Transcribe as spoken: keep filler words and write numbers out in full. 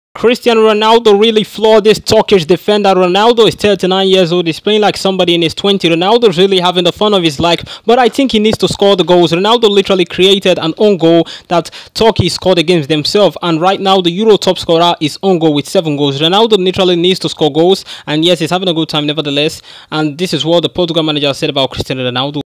Cristiano Ronaldo really floored this Turkish defender. Ronaldo is thirty-nine years old. He's playing like somebody in his twenties. Ronaldo's really having the fun of his life, but I think he needs to score the goals. Ronaldo literally created an own goal that Turkey scored against themselves, and right now the Euro top scorer is on goal with seven goals. Ronaldo literally needs to score goals, and yes, he's having a good time nevertheless. And this is what the Portugal manager said about Cristiano Ronaldo.